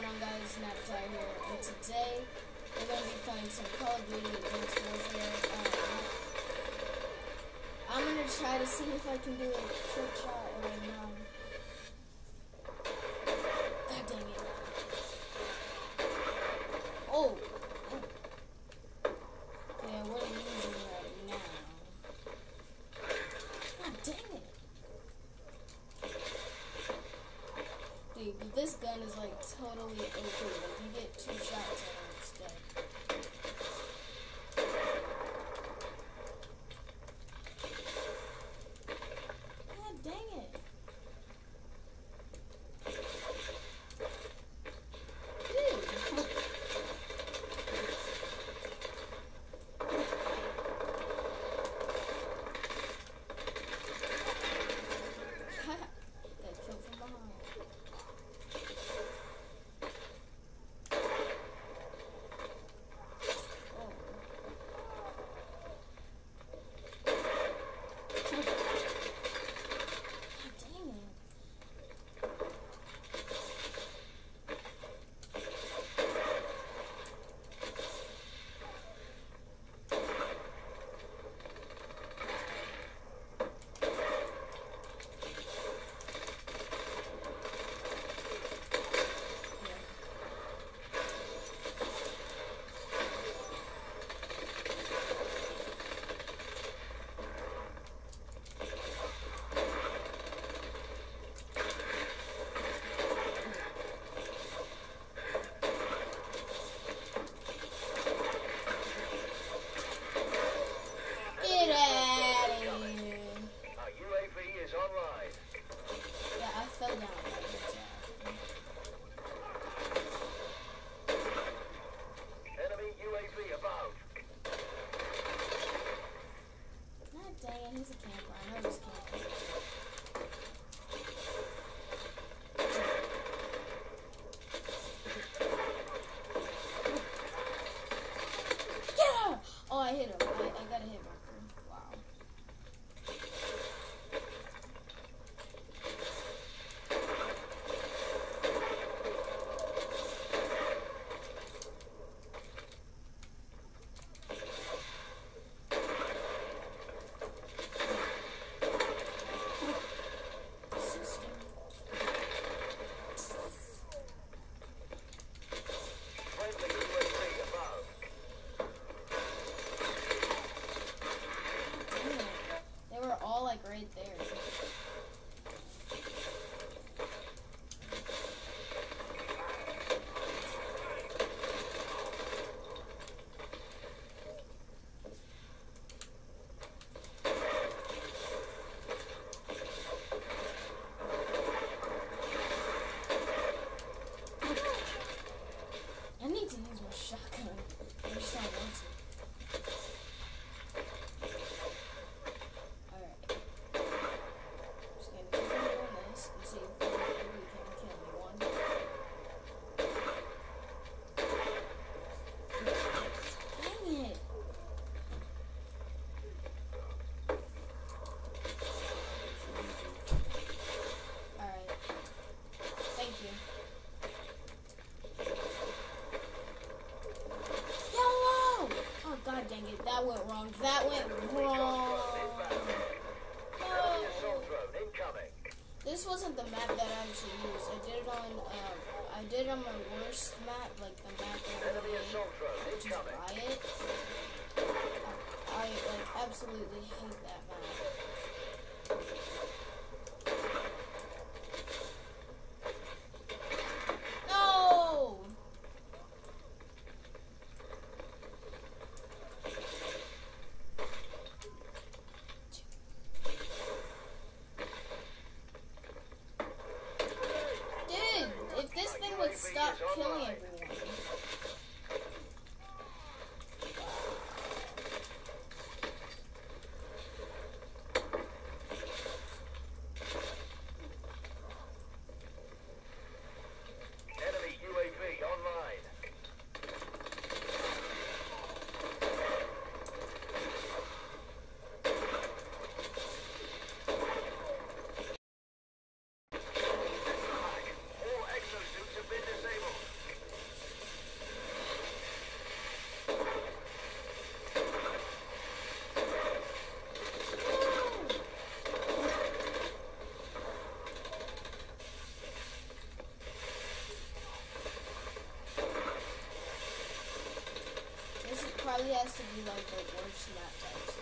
going on, guys? Snapchat here, and today we're going to be playing some Call of Duty Advanced Warfare. I'm going to try to see if I can do a trick shot right now. God dang it. Oh! Yeah, we're losing right now. God dang it. Dude, but this gun is like totally OP. Like, you get 2 shots and it's dead. God dang it. Dude. Got killed from behind. He's a camper. I know he's camping. Yeah! Oh, I hit him. I got a hit marker. Wow. Like right there. I need to use my shotgun. I just don't want to. God dang it, that went wrong. That went wrong. No. This wasn't the map that I actually used. I did it on my worst map, like the map that I really hate, which is Riot. I like absolutely hate that map. Stop killing everyone. Enemy UAV online. All exosuits have been disabled. probably has to be like the worst map types.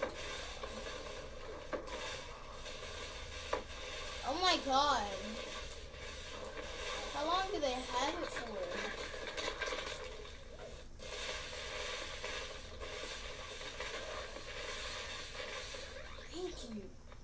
Oh my god. How long do they have it for? Thank you.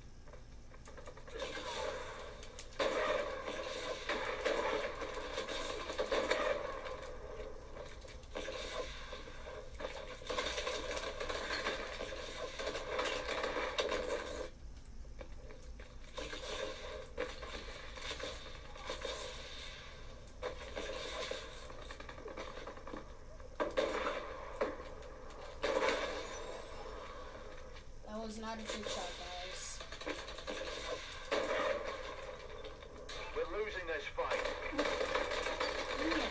Was not a trick shot, guys. We're losing this fight. Yeah.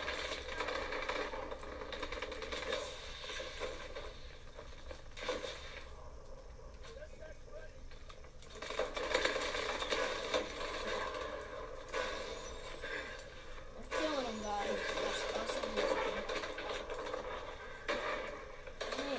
We're killing him, guys. There's also losing. Man.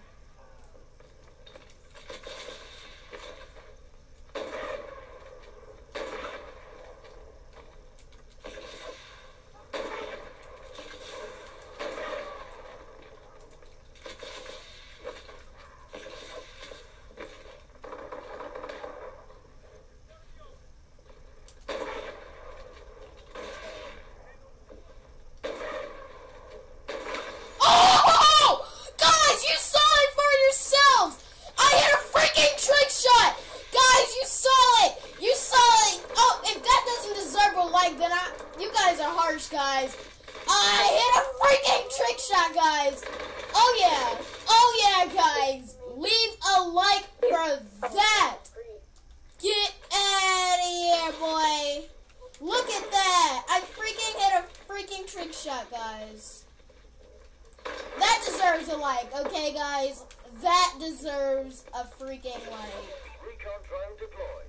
Guys, I hit a freaking trick shot, guys. Oh yeah, guys, leave a like for that. Get out of here, boy. Look at that. I freaking hit a freaking trick shot, guys. That deserves a like, okay, guys? That deserves a freaking like. Recon drone deployed.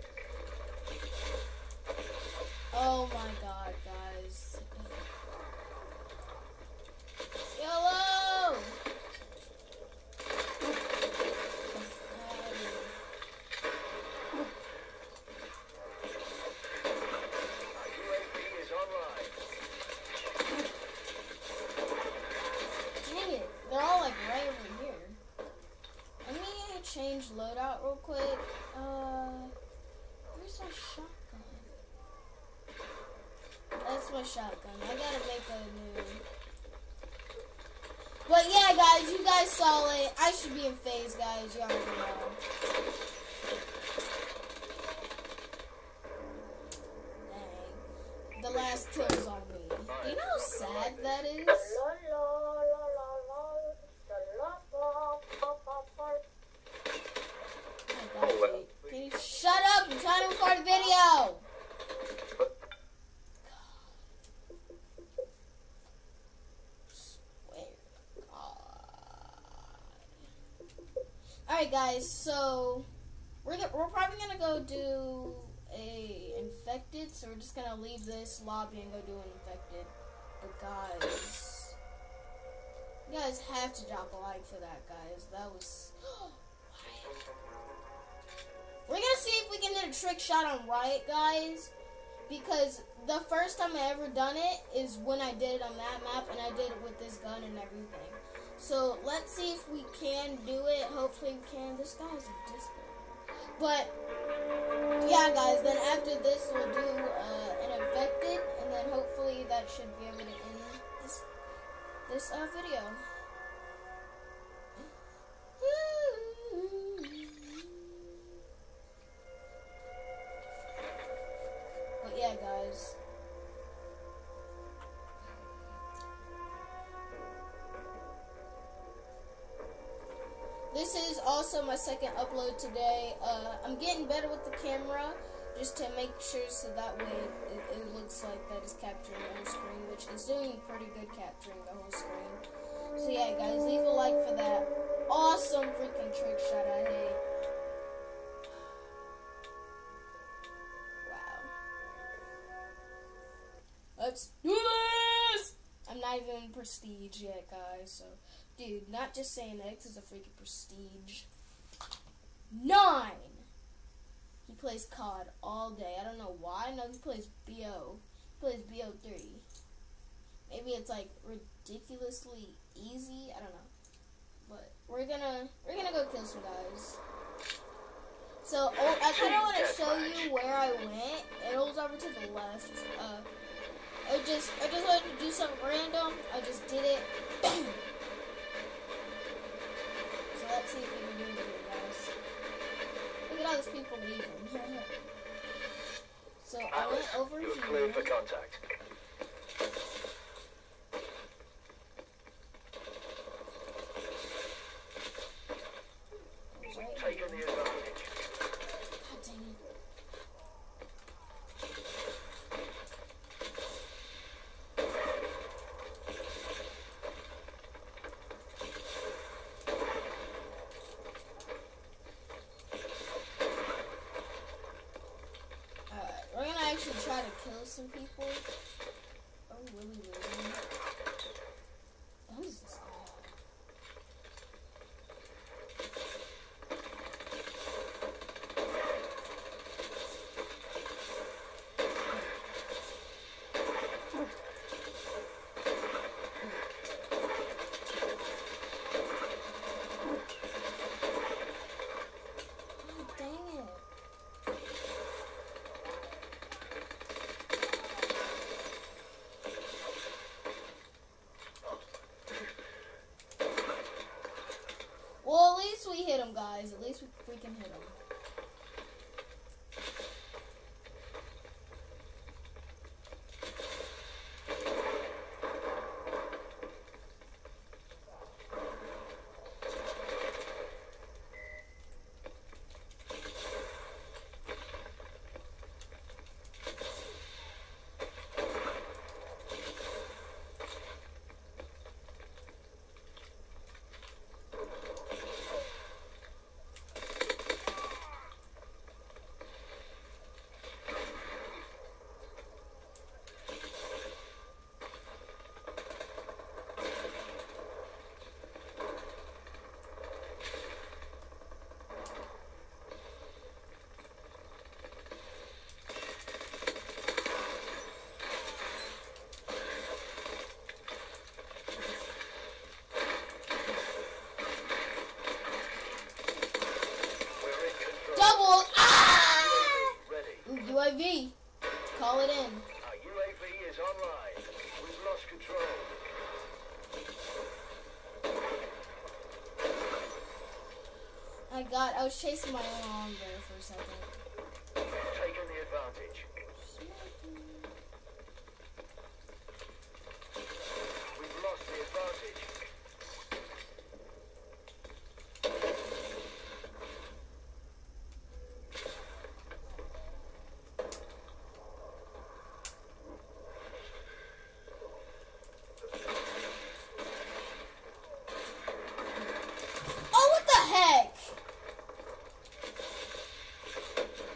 Oh my god, guys. YOLO! UAV is online. Dang it, they're all like right over here. Let me change loadout real quick. Where's my shotgun? That's my shotgun. I gotta make a new. But yeah, guys, you guys saw it. I should be in phase, guys. You already know. Dang. The last kill's on me. You know how sad that is? Oh my God, can you shut up? I'm trying to record a video. Alright guys, so we're probably gonna go do a infected, so we're just gonna leave this lobby and go do an infected. But guys, you guys have to drop a like for that, guys. That was we're gonna see if we can hit a trick shot on Riot, guys, because the first time I ever done it is when I did it on that map, and I did it with this gun and everything. So let's see if we can do it. Hopefully we can. This guy's a disco. But yeah, guys. Then after this, we'll do an infected, and then hopefully that should be able to end this video. But yeah, guys. This is also my second upload today. I'm getting better with the camera just to make sure so that way it looks like that it's capturing the whole screen, which is doing pretty good capturing the whole screen. So yeah, guys, leave a like for that awesome freaking trick shot I hate. Wow. Let's do this! I'm not even prestige yet, guys, so Dude, not just saying X is a freaking prestige. 9! He plays COD all day. I don't know why. No, he plays BO. He plays BO3. Maybe it's like ridiculously easy. I don't know. But we're gonna go kill some guys. So I kind of want to show you where I went. It was over to the left. I just wanted to do something random. I just did it. So let's see if we can do it here, guys. Look at all these people leaving. So I went over You're here. clear for contact. Right Taking here. the advantage. God dang it. Alright, we're gonna actually try to kill some people. Oh, really? What is this guy? Oh, dang it. Well, at least we hit him, guys. At least we freaking hit him. We're in control. Double! Ah! Ready. Ooh, UAV. Call it in. Our UAV is online. We've lost control. I was chasing my own arm there for a second. Taking the advantage. We've lost the advantage. Oh, what the heck?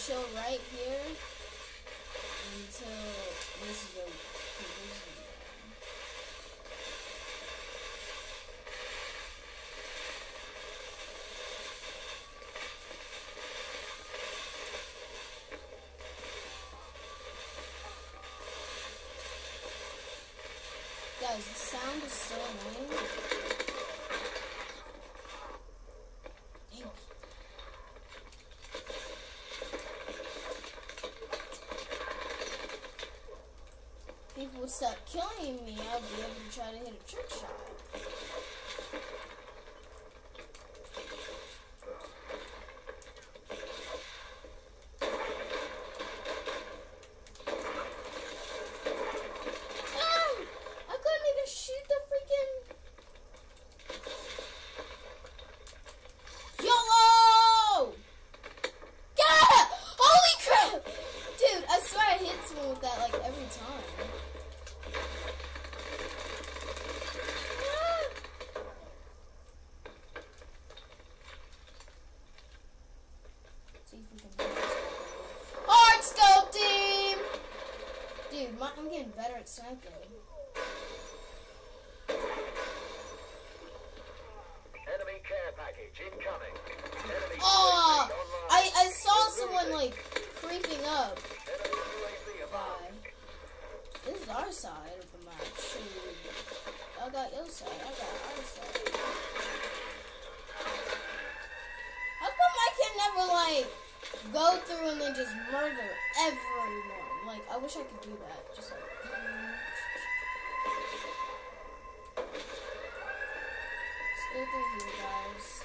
chill right here until this is over. Guys, the sound is so annoying. Dang. People would stop killing me, I'll be able to try to hit a trick shot. With that like every time. See if we can hard scope team! Dude, I'm getting better at sniping. Enemy care package incoming. Enemy Oh, online. I saw someone like creeping up. Enemy UAV above. This is our side of the map. Shoot. I got your side. I got our side. How come I can never like go through and then just murder everyone? Like I wish I could do that. Just like. Let's go through here, guys.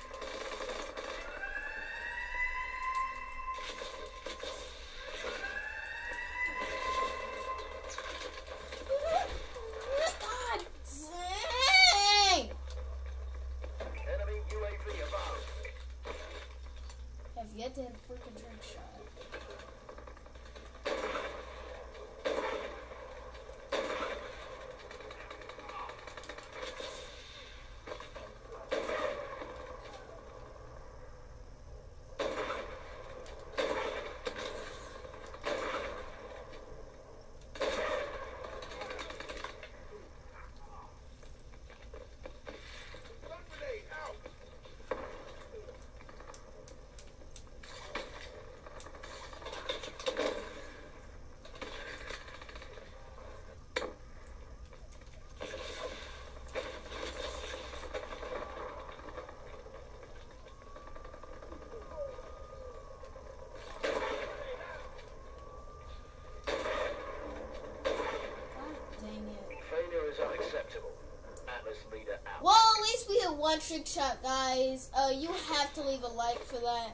Yet to hit a freaking trick shot. Unacceptable. Atlas leader out. Well, at least we hit one trick shot, guys. You have to leave a like for that.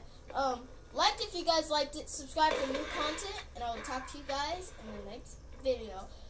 Like if you guys liked it, subscribe for new content, and I will talk to you guys in the next video.